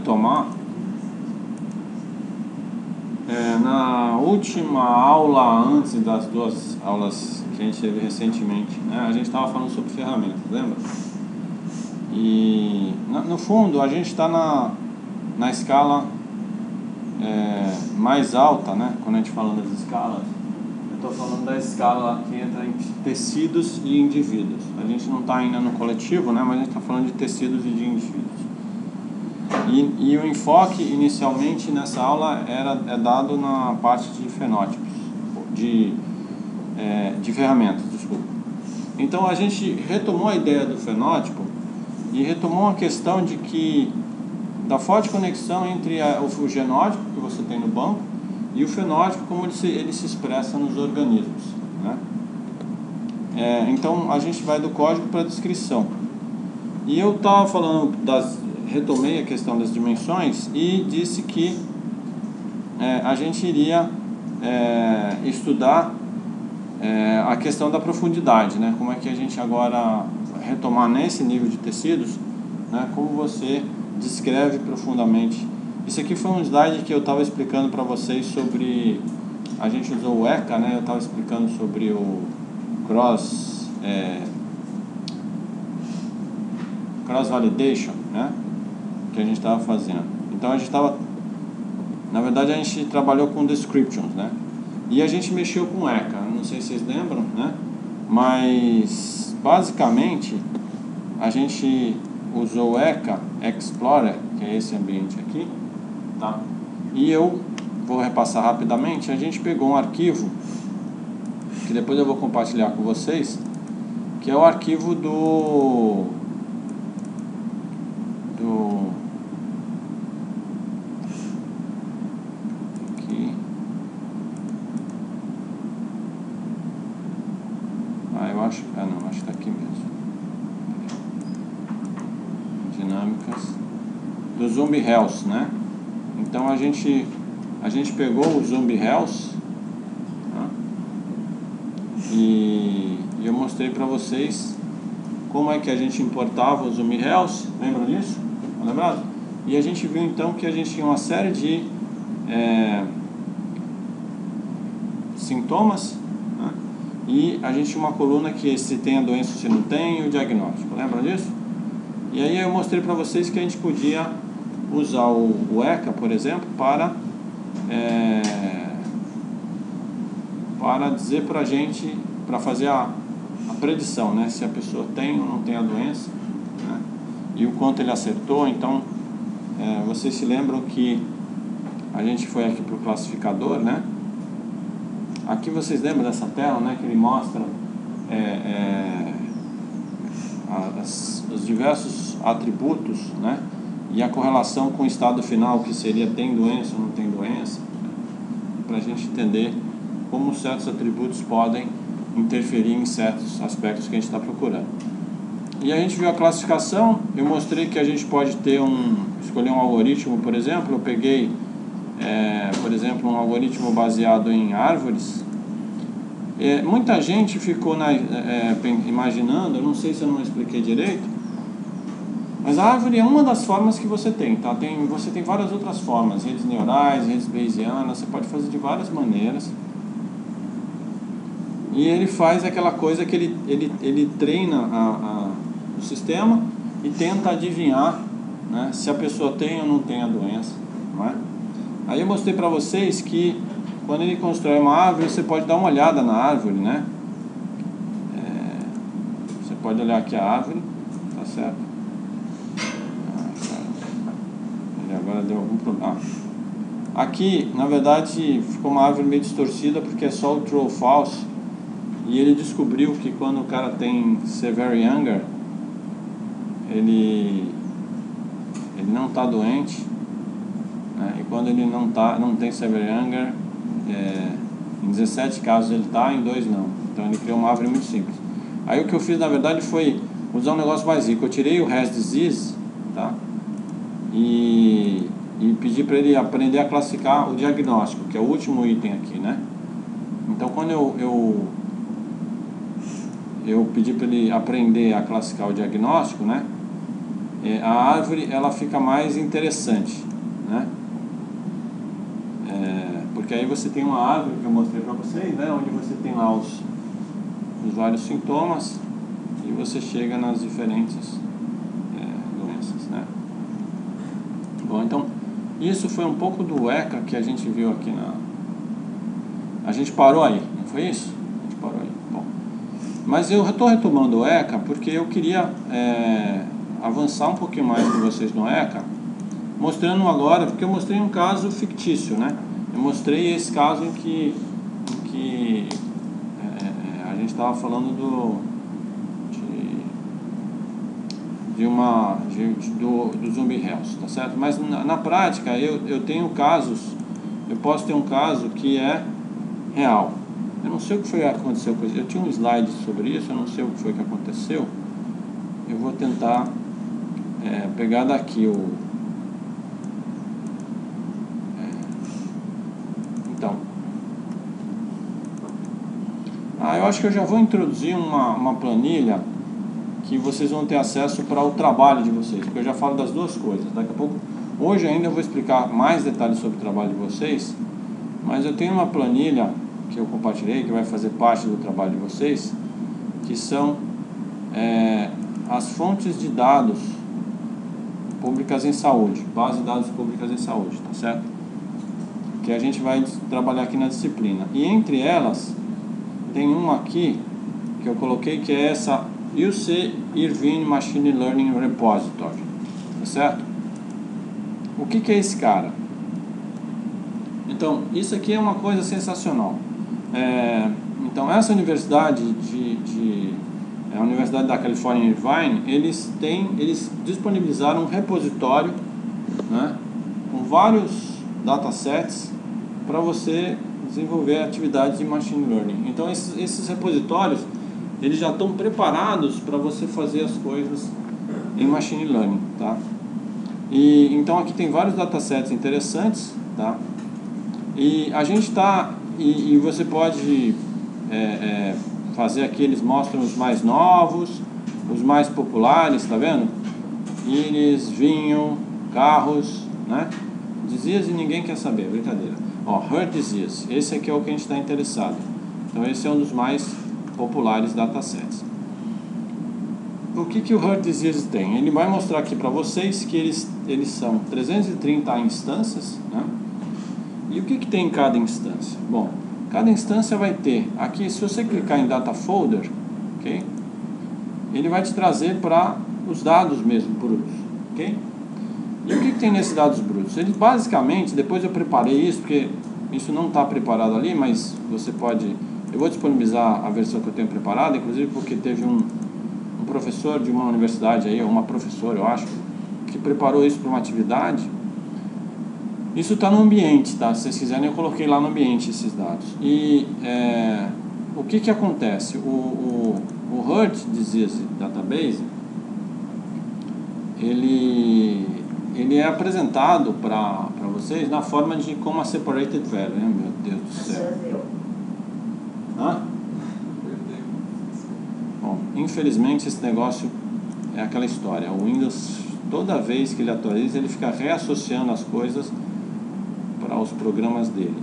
retomar. Na última aula, antes das duas aulas que a gente teve recentemente, né, a gente estava falando sobre ferramentas, lembra? E no fundo a gente está na escala mais alta, né? Quando a gente fala das escalas, eu estou falando da escala que entra em tecidos e indivíduos. A gente não está ainda no coletivo, né? Mas a gente está falando de tecidos e de indivíduos. E o enfoque inicialmente nessa aula é dado na parte de fenótipos, de ferramentas, desculpa. Então a gente retomou a ideia do fenótipo e retomou a questão de que da forte conexão entre o genótipo que você tem no banco e o fenótipo, como ele se expressa nos organismos, né? Então a gente vai do código para a descrição. E eu estava falando retomei a questão das dimensões e disse que a gente iria estudar a questão da profundidade, né? Como é que a gente agora retomar nesse nível de tecidos, né? Como você descreve profundamente. Isso aqui foi um slide que eu estava explicando para vocês sobre, a gente usou o ECA, né? Eu estava explicando sobre o cross validation, né? Que a gente estava fazendo. Então a gente estava, na verdade a gente trabalhou com descriptions, né? E a gente mexeu com ECA, não sei se vocês lembram, né? Mas basicamente a gente usou o ECA Explorer, que é esse ambiente aqui, tá? E eu vou repassar rapidamente. A gente pegou um arquivo que depois eu vou compartilhar com vocês, que é o arquivo aqui. Eu acho, não, acho que tá aqui mesmo. Dinâmicas do Zombie Health, né? Então a gente pegou o Zombie Health, tá? E eu mostrei para vocês como é que a gente importava o Zombie Health. Lembram disso? Tá lembrado? E a gente viu então que a gente tinha uma série de sintomas, né? E a gente tinha uma coluna que se tem a doença ou se não tem, e o diagnóstico. Lembram disso? E aí eu mostrei para vocês que a gente podia usar o ECA, por exemplo, para dizer para a gente, para fazer a predição, né? Se a pessoa tem ou não tem a doença, né? E o quanto ele acertou. Então, vocês se lembram que a gente foi aqui para o classificador, né? Aqui vocês lembram dessa tela, né? Que ele mostra os diversos atributos, né? E a correlação com o estado final, que seria tem doença ou não tem doença, para a gente entender como certos atributos podem interferir em certos aspectos que a gente está procurando. E a gente viu a classificação. Eu mostrei que a gente pode escolher um algoritmo, por exemplo. Eu peguei, por exemplo, um algoritmo baseado em árvores. Muita gente ficou imaginando, eu não sei se eu não expliquei direito, mas a árvore é uma das formas que você tem, tá? Você tem várias outras formas, redes neurais, redes bayesianas, você pode fazer de várias maneiras. E ele faz aquela coisa que ele treina o sistema e tenta adivinhar, né, se a pessoa tem ou não tem a doença, não é? Aí eu mostrei para vocês que quando ele constrói uma árvore, você pode dar uma olhada na árvore, né? Você pode olhar aqui a árvore, tá certo? Ele agora deu algum problema. Aqui, na verdade, ficou uma árvore meio distorcida porque é só o true ou false. E ele descobriu que quando o cara tem severe younger, ele não está doente, né? E quando ele não tem severe younger, em 17 casos ele está, em 2 não. Então ele criou uma árvore muito simples. Aí o que eu fiz na verdade foi usar um negócio mais rico. Eu tirei o has disease, tá? E pedi para ele aprender a classificar o diagnóstico, que é o último item aqui, né? Então quando eu pedi para ele aprender a classificar o diagnóstico, né? a árvore ela fica mais interessante, né? Porque aí você tem uma árvore que eu mostrei para vocês, né? Onde você tem lá os vários sintomas e você chega nas diferentes doenças, né? Bom, então isso foi um pouco do ECA que a gente viu aqui a gente parou aí, não foi isso? A gente parou aí. Bom, mas eu estou retomando o ECA porque eu queria avançar um pouquinho mais com vocês no ECA, mostrando agora, porque eu mostrei um caso fictício, né? Eu mostrei esse caso em que a gente estava falando do Zumbi Health, tá certo? Mas na prática eu tenho casos, eu posso ter um caso que é real. Eu não sei o que foi que aconteceu com isso. Eu tinha um slide sobre isso, eu não sei o que foi que aconteceu. Eu vou tentar pegar daqui então. Eu acho que eu já vou introduzir uma planilha que vocês vão ter acesso para o trabalho de vocês, porque eu já falo das duas coisas. Daqui a pouco, hoje ainda eu vou explicar mais detalhes sobre o trabalho de vocês, mas eu tenho uma planilha que eu compartilhei, que vai fazer parte do trabalho de vocês, que são as fontes de dados públicas em saúde, base de dados públicas em saúde, tá certo? Que a gente vai trabalhar aqui na disciplina. E entre elas, tem uma aqui que eu coloquei, que é essa UC Irvine Machine Learning Repository, tá certo? O que é esse cara? Então, isso aqui é uma coisa sensacional. Então, essa universidade a Universidade da Califórnia Irvine, eles disponibilizaram um repositório, né, com vários datasets para você desenvolver atividades de machine learning. Então, esses repositórios, eles já estão preparados para você fazer as coisas em machine learning, tá? E então aqui tem vários datasets interessantes, tá? E a gente está e você pode fazer aqui, eles mostram os mais novos, os mais populares, tá vendo? Íris, vinho, carros, né? Disease ninguém quer saber, brincadeira. Heart Disease, esse aqui é o que a gente está interessado. Então esse é um dos mais populares datasets. O que o Heart Disease tem? Ele vai mostrar aqui para vocês que eles são 330 instâncias, né? E o que tem em cada instância? Bom, cada instância vai ter aqui, se você clicar em Data Folder, ok? Ele vai te trazer para os dados mesmo brutos, ok? E o que tem nesses dados brutos? Ele basicamente, depois eu preparei isso, porque isso não está preparado ali, mas você pode... Eu vou disponibilizar a versão que eu tenho preparada, inclusive porque teve um professor de uma universidade aí, ou uma professora, eu acho, que preparou isso para uma atividade. Isso está no ambiente, tá? Se vocês quiserem, eu coloquei lá no ambiente esses dados. E o que acontece? O Heart Disease Database, ele é apresentado para vocês na forma de como a separated value, né? Meu Deus do céu. Bom, infelizmente esse negócio é aquela história. O Windows, toda vez que ele atualiza, ele fica reassociando as coisas para os programas dele.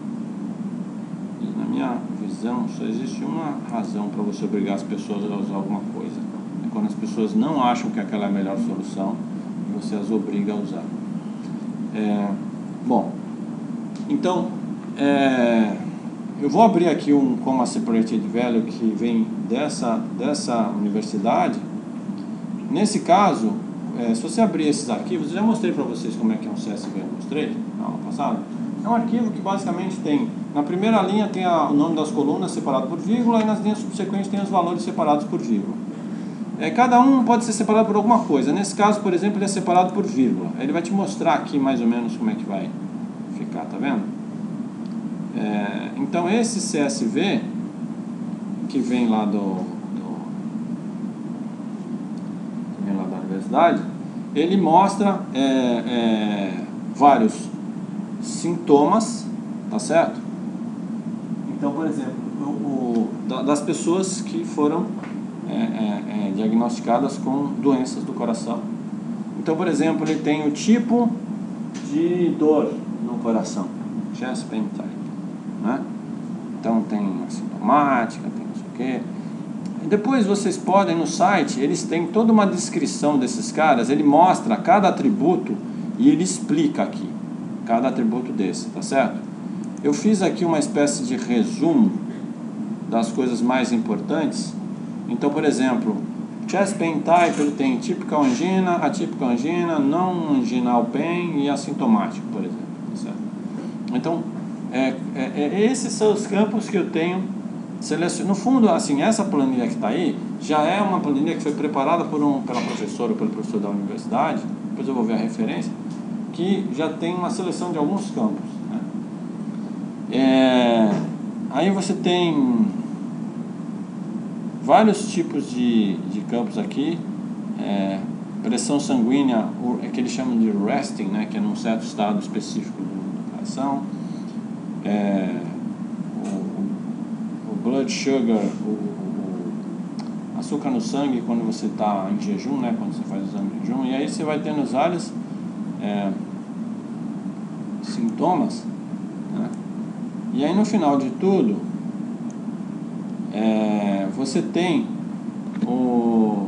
E na minha visão, só existe uma razão para você obrigar as pessoas a usar alguma coisa. É quando as pessoas não acham que aquela é a melhor solução e você as obriga a usar. Bom, então eu vou abrir aqui um Comma Separated Value que vem dessa universidade. Nesse caso, se você abrir esses arquivos, eu já mostrei para vocês como é que é um CSV, eu mostrei na aula passada. É um arquivo que basicamente tem, na primeira linha tem o nome das colunas separado por vírgula, e nas linhas subsequentes tem os valores separados por vírgula. Cada um pode ser separado por alguma coisa. Nesse caso, por exemplo, ele é separado por vírgula. Ele vai te mostrar aqui mais ou menos como é que vai ficar, tá vendo? Então esse CSV que vem lá da universidade, ele mostra vários sintomas, tá certo? Então, por exemplo, das pessoas que foram diagnosticadas com doenças do coração, Então, por exemplo, ele tem o tipo de dor no coração, chest pain type, né? Então tem assintomática, tem não sei o quê. E depois vocês podem, no site, eles têm toda uma descrição desses caras, ele mostra cada atributo e ele explica aqui cada atributo desse, tá certo? Eu fiz aqui uma espécie de resumo das coisas mais importantes. Então, por exemplo, chest pain type, ele tem typical angina, atypical angina, não anginal pain e assintomático, por exemplo, tá certo? Então, esses são os campos que eu tenho selecionado. No fundo, assim, essa planilha que está aí já é uma planilha que foi preparada pela professora ou pelo professor da universidade, depois eu vou ver a referência, que já tem uma seleção de alguns campos, né? Aí você tem vários tipos de campos aqui. Pressão sanguínea, que eles chamam de resting, né, que é num certo estado específico do coração. O blood sugar, o açúcar no sangue quando você está em jejum, né, quando você faz o exame de jejum. E aí você vai tendo os vários sintomas, né? E aí no final de tudo você tem o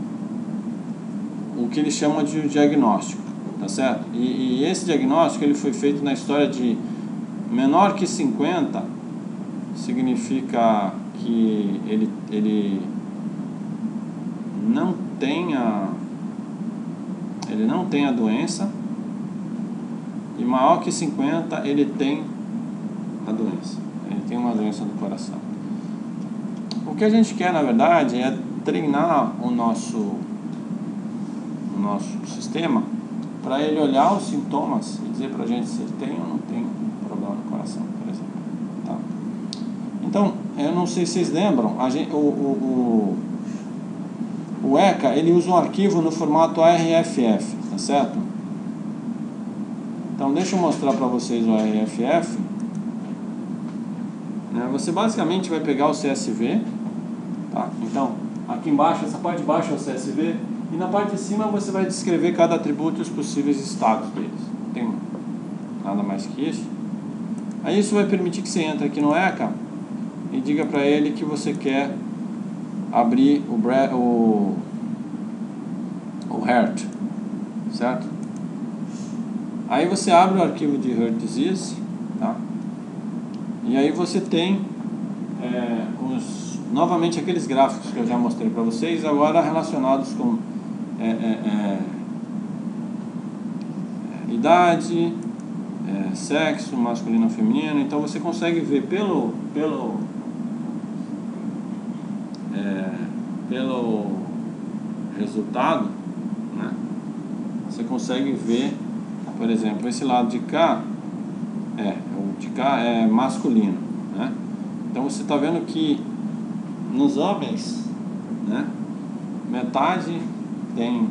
que eles chamam de diagnóstico, tá certo? E esse diagnóstico ele foi feito na história de menor que 50 significa que ele não tem a doença, e maior que 50 ele tem a doença, ele tem uma doença do coração. O que a gente quer, na verdade, é treinar o nosso sistema para ele olhar os sintomas e dizer para a gente se ele tem ou não tem problema no coração, por exemplo, tá? Então, eu não sei se vocês lembram, o ECA, ele usa um arquivo no formato RFF, tá certo? Então, deixa eu mostrar para vocês o RFF. Você basicamente vai pegar o CSV, tá? Então, aqui embaixo, essa parte de baixo é o CSV, e na parte de cima você vai descrever cada atributo e os possíveis estados deles. Não tem nada mais que isso. Aí isso vai permitir que você entre aqui no ECA e diga para ele que você quer abrir o Heart, certo? Aí você abre o arquivo de Heart Disease, tá? E aí você tem novamente aqueles gráficos que eu já mostrei para vocês, agora relacionados com idade, sexo, masculino ou feminino. Então você consegue ver pelo resultado, né? Você consegue ver, por exemplo, esse lado de cá o de cá é masculino, né? Então você está vendo que nos homens, né, metade tem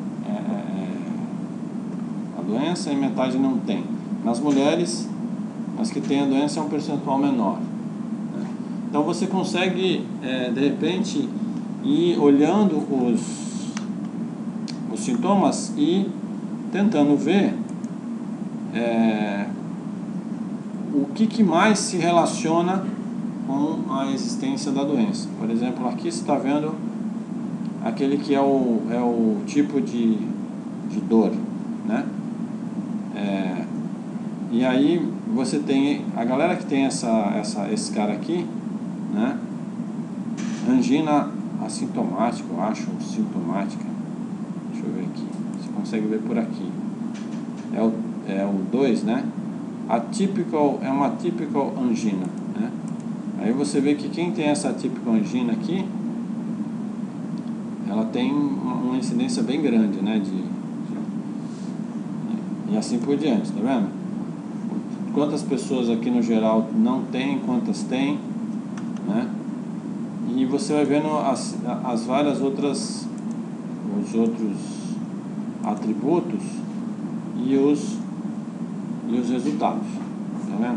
a doença e metade não tem. Nas mulheres, as que têm a doença é um percentual menor, né? Então você consegue de repente ir olhando os sintomas e tentando ver o que mais se relaciona com a existência da doença. Por exemplo, aqui você está vendo aquele que é o tipo de dor, né? E aí você tem a galera que tem esse cara aqui, né? Angina assintomática, eu acho, sintomática. Deixa eu ver aqui. Você consegue ver por aqui. É o 2, né? Atypical é uma atypical angina, né? Aí você vê que quem tem essa atypical angina aqui, ela tem uma incidência bem grande, né? E assim por diante, tá vendo? Quantas pessoas aqui no geral não tem, quantas tem, né? E você vai vendo as várias outros atributos e os resultados, tá vendo?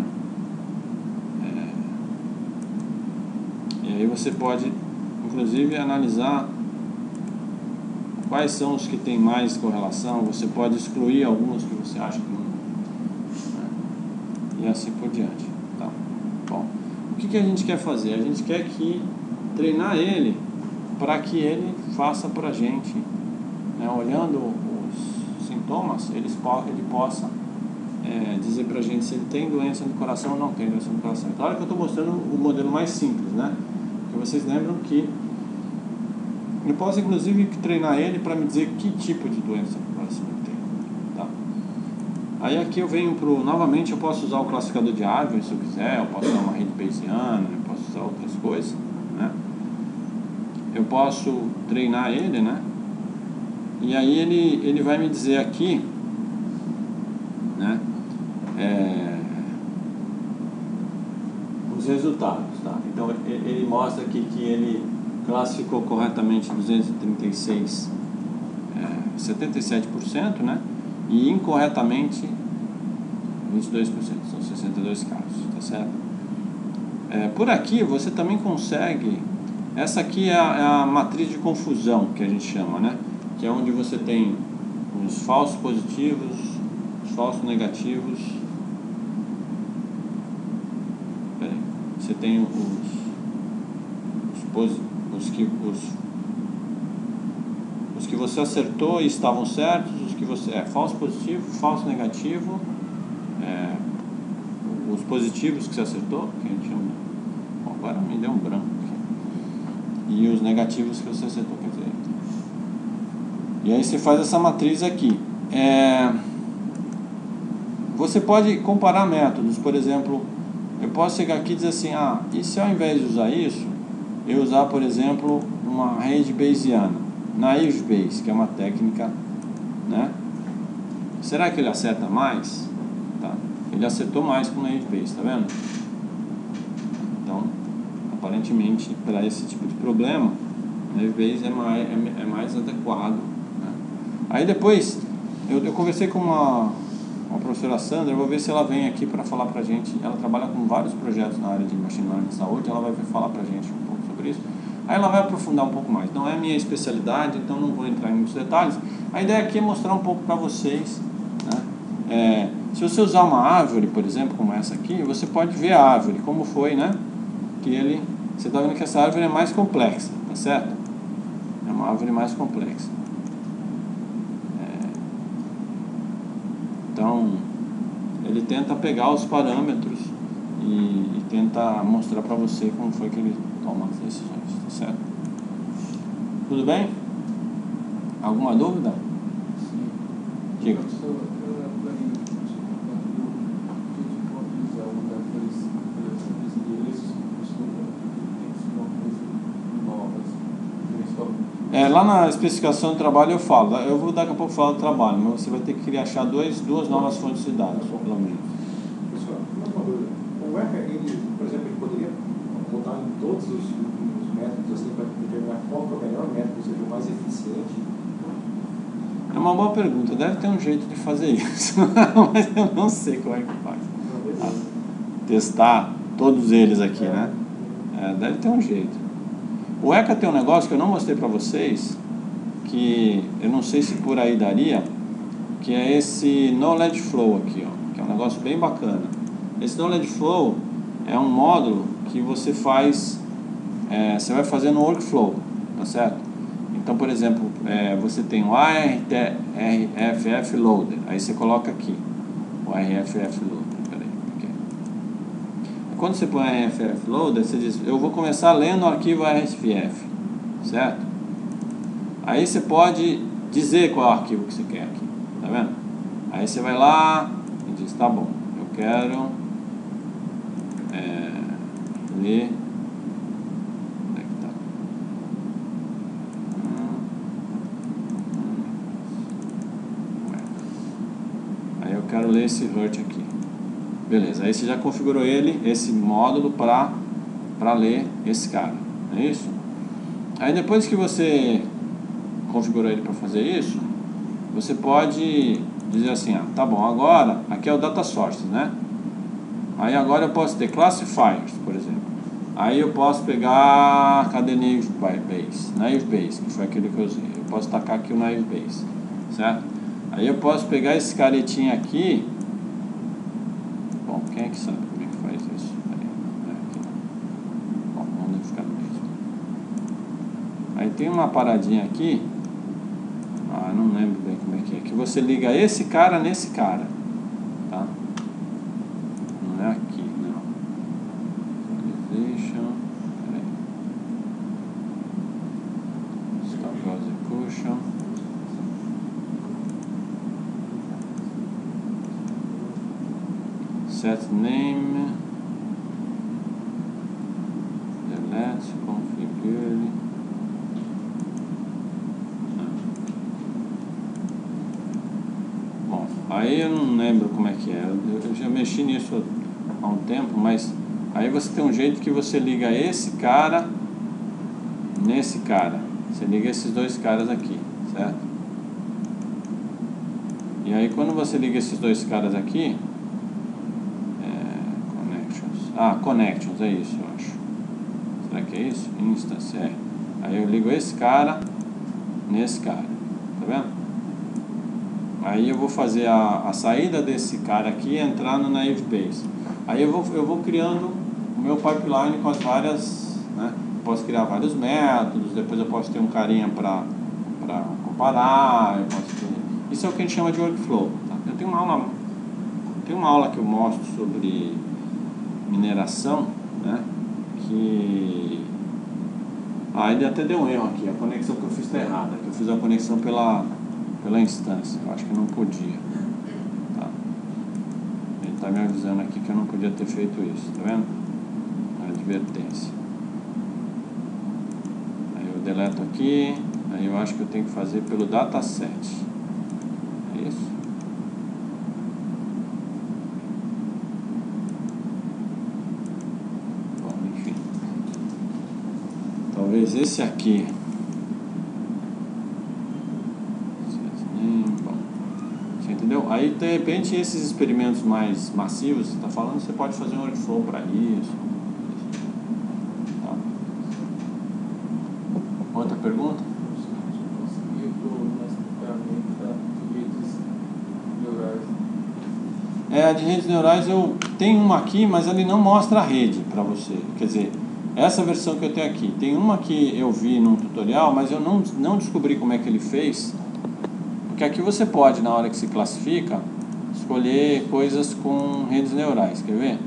E aí você pode, inclusive, analisar quais são os que têm mais correlação, você pode excluir alguns que você acha que não, né? E assim por diante, tá? Bom, o que a gente quer fazer? A gente quer treinar ele para que ele faça para a gente, né, olhando os sintomas, ele possa dizer para a gente se ele tem doença no coração ou não tem doença no coração. Claro que eu estou mostrando o modelo mais simples, né? Porque vocês lembram que eu posso inclusive treinar ele para me dizer que tipo de doença no coração ele tem, tá? Aí aqui eu venho novamente eu posso usar o classificador de árvore se eu quiser, eu posso usar uma rede bayesiana, eu posso usar outras coisas, né? Eu posso treinar ele, né? E aí ele vai me dizer aqui, né? Os resultados, tá? Então ele mostra aqui que ele classificou corretamente 236, 77%, né? E incorretamente 22%, são 62 casos, tá certo? Por aqui você também consegue, essa aqui é a matriz de confusão que a gente chama, né? Que é onde você tem os falsos positivos, os falsos negativos. Peraí. Você tem os que você acertou e estavam certos, os que você falso positivo, falso negativo, os positivos que você acertou, que a gente chama. Bom, agora me deu um branco aqui. E os negativos que você acertou, quer dizer. E aí você faz essa matriz aqui. Você pode comparar métodos, por exemplo, eu posso chegar aqui e dizer assim, e se ao invés de usar isso, eu usar, por exemplo, uma rede bayesiana, naive Bayes, que é uma técnica, né? Será que ele acerta mais? Tá. Ele acertou mais com naive Bayes, tá vendo? Então, aparentemente, para esse tipo de problema, naive Bayes é mais adequado, né? Aí depois, eu conversei com uma professora Sandra, eu vou ver se ela vem aqui para falar pra gente. Ela trabalha com vários projetos na área de machine learning de saúde, ela vai falar pra gente um pouco sobre isso. Aí ela vai aprofundar um pouco mais. Não é minha especialidade, então não vou entrar em muitos detalhes. A ideia aqui é mostrar um pouco para vocês, né? Se você usar uma árvore, por exemplo, como essa aqui, você pode ver a árvore, como foi, né? Você está vendo que essa árvore é mais complexa, tá certo? É uma árvore mais complexa. Então, ele tenta pegar os parâmetros e tenta mostrar para você como foi que ele toma as decisões, tá certo? Tudo bem? Alguma dúvida? Sim. Diga. Lá na especificação do trabalho eu falo, eu vou daqui a pouco falar do trabalho, mas você vai ter que achar duas novas fontes de dados, pelo menos. Pessoal, uma dúvida. O ECA, ele, por exemplo, ele poderia botar em todos os métodos assim, para determinar qual é o melhor método, ou seja, o mais eficiente? É uma boa pergunta, deve ter um jeito de fazer isso, mas eu não sei como é que faz. Testar todos eles aqui, né? Deve ter um jeito. O ECA tem um negócio que eu não mostrei para vocês, que eu não sei se por aí daria, que é esse Knowledge Flow aqui, ó, que é um negócio bem bacana. Esse Knowledge Flow é um módulo que você faz, você vai fazer no workflow, tá certo? Então, por exemplo, você tem o RFF Loader, aí você coloca aqui o RFF Loader. Quando você põe RFF Loader, você diz, eu vou começar lendo o arquivo RFF, certo? Aí você pode dizer qual é o arquivo que você quer aqui, tá vendo? Aí você vai lá e diz, tá bom, eu quero ler, onde é que tá? Aí eu quero ler esse Hurt aqui. Beleza, aí você já configurou esse módulo para ler esse cara, não é isso? Aí depois que você configurou ele para fazer isso, você pode dizer assim, tá bom, agora, aqui é o data source, né? Aí agora eu posso ter classifiers, por exemplo. Aí eu posso pegar, cadê Naive Bayes? Naive Bayes, que foi aquele que eu usei. Eu posso tacar aqui o Naive Base, certo? Aí eu posso pegar esse caretinho aqui. Bom, quem é que sabe como é que faz isso? Aqui. Bom, vamos ficar mesmo. Aí tem uma paradinha aqui. Não lembro bem como é. Que você liga esse cara nesse cara, tá? Não é aqui, não. Visualization. Peraí. Stop execution. Set name. Delete. Configure. Bom, aí eu não lembro como é que é. Eu já mexi nisso há um tempo, mas aí você tem um jeito que você liga esse cara nesse cara. Você liga esses dois caras aqui, certo? E aí quando você liga esses dois caras aqui, Connections, é isso, eu acho. Será que é isso? Instance, é. Aí eu ligo esse cara nesse cara, tá vendo? Aí eu vou fazer a saída desse cara aqui e entrar no Naive Base. Aí eu vou criando o meu pipeline com as várias, né? Posso criar vários métodos, depois eu posso ter um carinha para comparar, isso é o que a gente chama de workflow, tá? Eu tenho uma aula que eu mostro sobre mineração, né? Que ele até deu um erro aqui, a conexão que eu fiz está errada, que eu fiz a conexão pela instância, eu acho que não podia, tá? Ele está me avisando aqui que eu não podia ter feito isso, tá vendo? Advertência. Aí eu deleto aqui, aí eu acho que eu tenho que fazer pelo dataset, é isso? Talvez esse aqui. Bom, você entendeu? Aí de repente esses experimentos mais massivos, você está falando, você pode fazer um workflow para isso. Tá? Outra pergunta? A de redes neurais eu tenho uma aqui, mas ele não mostra a rede para você. Quer dizer, essa versão que eu tenho aqui, tem uma que eu vi num tutorial, mas eu não descobri como é que ele fez, porque aqui você pode, na hora que se classifica, escolher coisas com redes neurais, quer ver?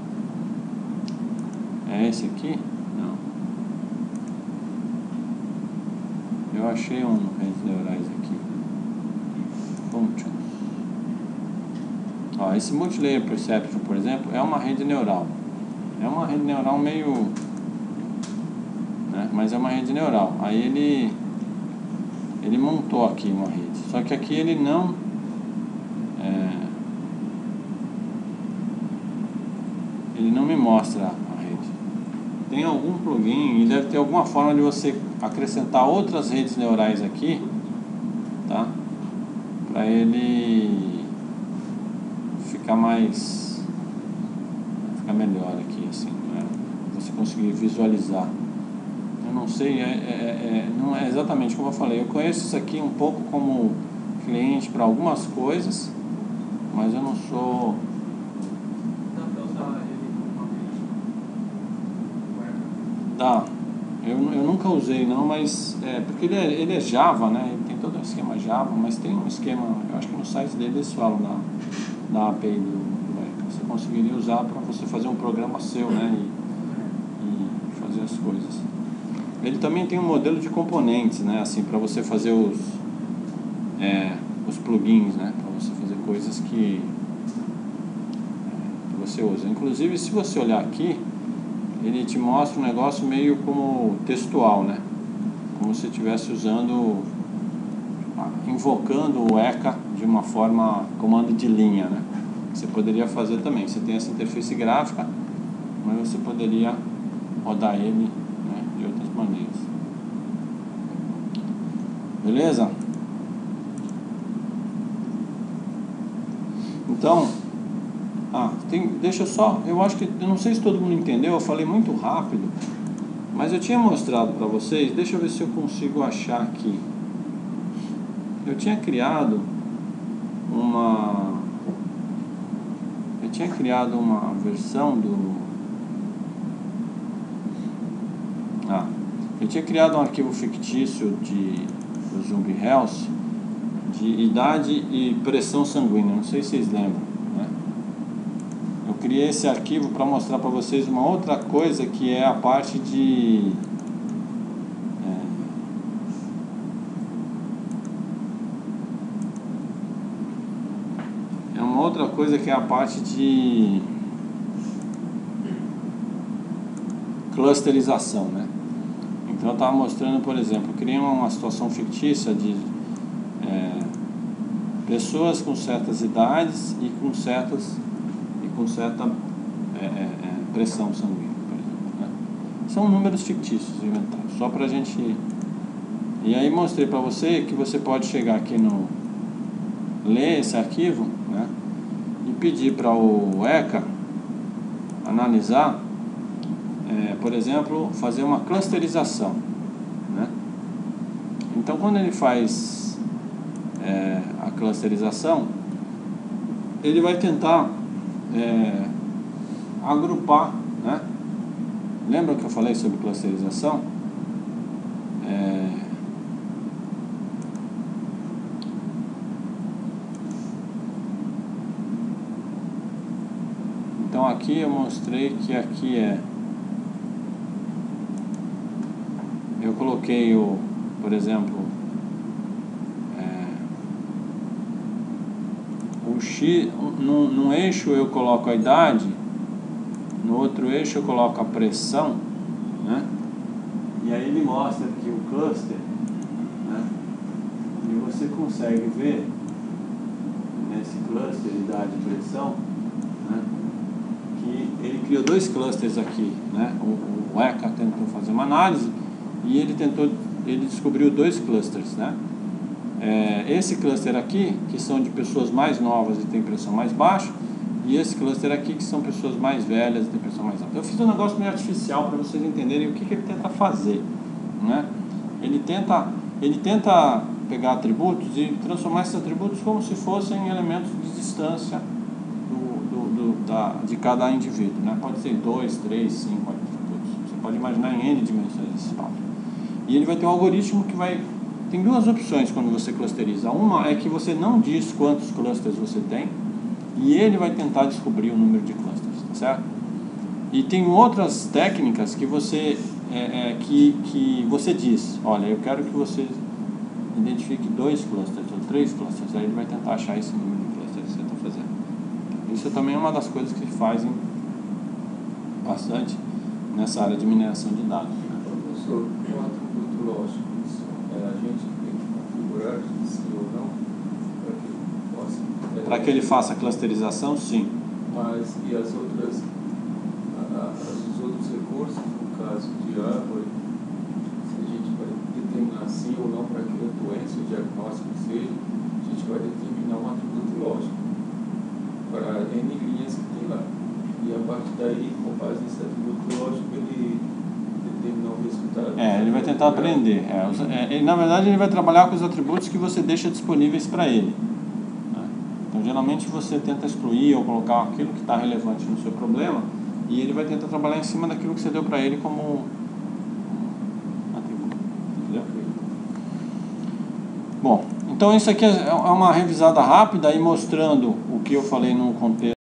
É esse aqui? Não. Eu achei um redes neurais aqui. Functions. Esse Multilayer Perception, por exemplo, é uma rede neural. É uma rede neural meio... mas é uma rede neural. Aí ele montou aqui uma rede, só que aqui ele não me mostra a rede. Tem algum plugin e deve ter alguma forma de você acrescentar outras redes neurais aqui, tá? Para ele ficar melhor aqui, assim, né? Você conseguir visualizar. Eu não sei, não é exatamente como eu falei. Eu conheço isso aqui um pouco como cliente para algumas coisas, mas eu não sou... Dá para usar ele como Dá. Eu nunca usei não, mas porque ele é Java, né? Ele tem todo um esquema Java, mas tem um esquema, eu acho que no site dele eles falam da API do Weka. Você conseguiria usar para você fazer um programa seu, né? E fazer as coisas. Ele também tem um modelo de componentes, né? Assim, para você fazer os plugins, né? Para você fazer coisas que você usa. Inclusive, se você olhar aqui, ele te mostra um negócio meio como textual, né? Como se estivesse invocando o Weka de uma forma comando de linha, né? Você poderia fazer também. Você tem essa interface gráfica, mas você poderia rodar ele, né, de outras maneiras. Beleza? Então, deixa eu só, eu acho que, eu não sei se todo mundo entendeu, eu falei muito rápido, mas eu tinha mostrado para vocês, deixa eu ver se eu consigo achar aqui. eu tinha criado uma versão do... eu tinha criado um arquivo fictício do Zumbi Health de idade e pressão sanguínea, não sei se vocês lembram, né? Eu criei esse arquivo para mostrar para vocês uma outra coisa, que é a parte de clusterização, né? Então eu estava mostrando, por exemplo, eu criei uma situação fictícia de pessoas com certas idades e com certa pressão sanguínea, por exemplo, né? São números fictícios inventados, só para a gente... E aí mostrei para você que você pode chegar aqui ler esse arquivo, né? E pedir para o ECA analisar, por exemplo, fazer uma clusterização, né? Então quando ele faz a clusterização, ele vai tentar agrupar, né? Lembra que eu falei sobre clusterização? Então aqui eu mostrei que aqui eu coloquei por exemplo, o X, num eixo eu coloco a idade, no outro eixo eu coloco a pressão, né? E aí ele mostra aqui o cluster, né? E você consegue ver nesse cluster idade e pressão, né? Que ele criou dois clusters aqui, né? O ECA tentou fazer uma análise e ele descobriu dois clusters, né? Esse cluster aqui, que são de pessoas mais novas e tem pressão mais baixa, e esse cluster aqui, que são pessoas mais velhas e tem pressão mais alta. Eu fiz um negócio meio artificial para vocês entenderem o que ele tenta fazer, né? Ele tenta pegar atributos e transformar esses atributos como se fossem elementos de distância de cada indivíduo, né? Pode ser 2, 3, 5 atributos. Você pode imaginar em N dimensões esse espaço. E ele vai ter um algoritmo que vai... Tem duas opções quando você clusteriza. Uma é que você não diz quantos clusters você tem, e ele vai tentar descobrir o número de clusters, tá certo? E tem outras técnicas que você que você diz, olha, eu quero que você identifique 2 clusters ou 3 clusters, aí ele vai tentar achar esse número de clusters que você está fazendo. Isso também é uma das coisas que fazem bastante nessa área de mineração de dados. Professor, o atributo lógico, a gente tem que configurar sim ou não para que ele possa... Para que ele faça a clusterização, sim. Mas e os outros recursos, no caso de árvore, se a gente vai determinar sim ou não para aquela doença, o diagnóstico seja, a gente vai determinar um atributo lógico para N linhas que tem lá. E a partir daí, com base nesse atributo lógico, ele determinar o resultado. Ele vai tentar aprender. Na verdade, ele vai trabalhar com os atributos que você deixa disponíveis para ele. Então, geralmente, você tenta excluir ou colocar aquilo que está relevante no seu problema, e ele vai tentar trabalhar em cima daquilo que você deu para ele como atributo. Entendeu? Bom, então isso aqui é uma revisada rápida e mostrando o que eu falei no contexto